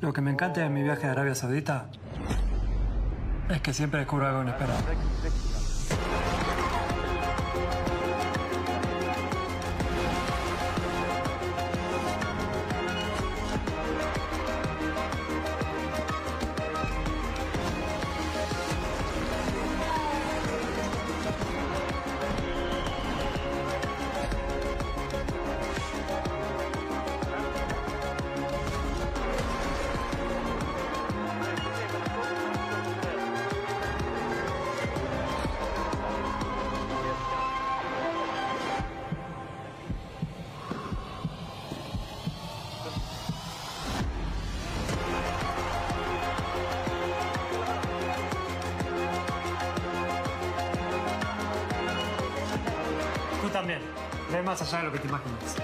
Lo que me encanta de mi viaje a Arabia Saudita es que siempre descubro algo inesperado. Tú también. Ve más allá de lo que te imaginas.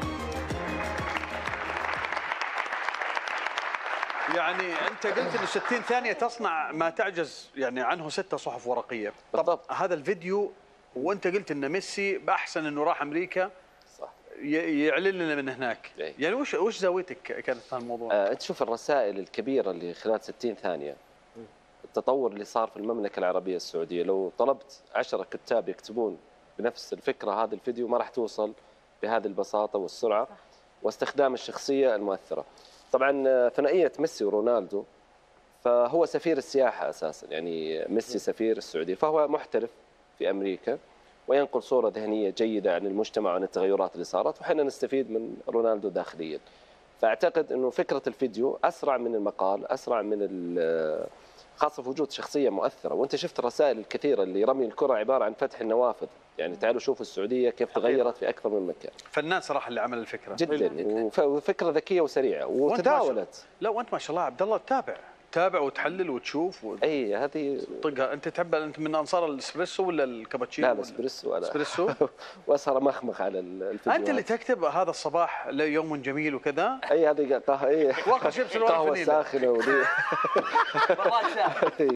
يعني أنت قلت إنه 60 ثانية تصنع ما تعجز يعني عنه 6 صحف ورقية. طب هذا الفيديو وأنت قلت إن ميسي بأحسن إنه راح أمريكا صح يعلن لنا من هناك. يعني وش زاويتك كانت في الموضوع؟ أنت شوف الرسائل الكبيرة اللي خلال 60 ثانية، التطور اللي صار في المملكة العربية السعودية، لو طلبت 10 كتاب يكتبون بنفس الفكرة هذا الفيديو ما راح توصل بهذه البساطة والسرعة واستخدام الشخصية المؤثرة. طبعا ثنائية ميسي ورونالدو، فهو سفير السياحة أساسا، يعني ميسي سفير السعودية، فهو محترف في أمريكا وينقل صورة ذهنية جيدة عن المجتمع وعن التغيرات اللي صارت، وحنا نستفيد من رونالدو داخليا. فأعتقد أنه فكرة الفيديو أسرع من المقال، أسرع من خاصة في وجود شخصية مؤثرة. وأنت شفت الرسائل الكثيرة اللي رمي الكرة عبارة عن فتح النوافذ، يعني تعالوا شوفوا السعودية كيف تغيرت في أكثر من مكان. فنان صراحة اللي عمل الفكرة جدا، وفكرة ذكية وسريعة وتداولت. لا وأنت ما شاء الله عبد الله تتابع وتحلل وتشوف اي هذه طقها. انت تحب، انت من انصار الاسبريسو ولا الكابتشينو؟ لا الاسبريسو. اسبريسو واسهر مخمخ على الفيديو. انت اللي تكتب هذا الصباح يوم جميل وكذا. اي هذه قهوه، واخذ شيبس قهوه ساخنه ودي